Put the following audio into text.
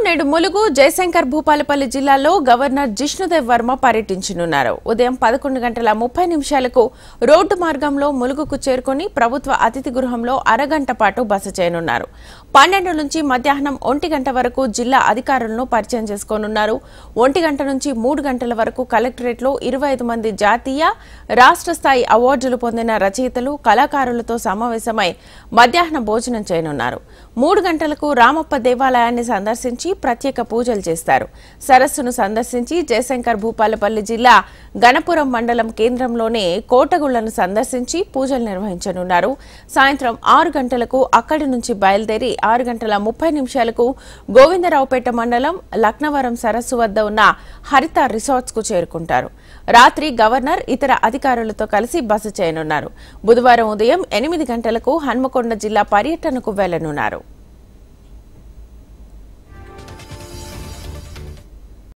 నేడు ములుగు జయశంకర్ భూపాలపల్లి జిల్లాలో గవర్నర్ జిష్ణుదేవ్ వర్మ పర్యటించనున్నారు. ఉదయం 11:30 రోడ్డు మార్గంలో ములుగుకు చేరుకుని ప్రభుత్వ అతిథి గృహంలో అరగంట పాటు బస చేయనున్నారు. 12 నుంచి మధ్యాహ్నం 1 గంట వరకు జిల్లా అధికారులను పరిచయం చేసుకోనున్నారు. 1 గంట నుంచి 3 గంటల వరకు కలెక్టరేట్లో 25 మంది జాతీయ, రాష్ట్ర స్థాయి అవార్డులు పొందిన రచయితలు, కళాకారులతో సమావేశమై మధ్యాహ్న భోజనం చేయనున్నారు. 3 గంటలకు రామప్ప దేవాలయాన్ని సందర్శించి ప్రత్యేక పూజలు చేస్తారు. సరస్సును సందర్శించి జయశంకర్ భూపాలపల్లి జిల్లా గణపురం మండలం కేంద్రంలోనే కోటగుళ్లను సందర్శించి పూజలు నిర్వహించనున్నారు. సాయంత్రం 6 గంటలకు అక్కడి నుంచి బయలుదేరి 6:30 గోవిందరావుపేట మండలం లక్నవరం సరస్సు వద్ద ఉన్న హరిత రిసార్ట్స్ కు చేరుకుంటారు. రాత్రి గవర్నర్ ఇతర అధికారులతో కలిసి బస చేయనున్నారు. బుధవారం ఉదయం 8 గంటలకు హన్మకొండ జిల్లా పర్యటనకు వెళ్లనున్నారు.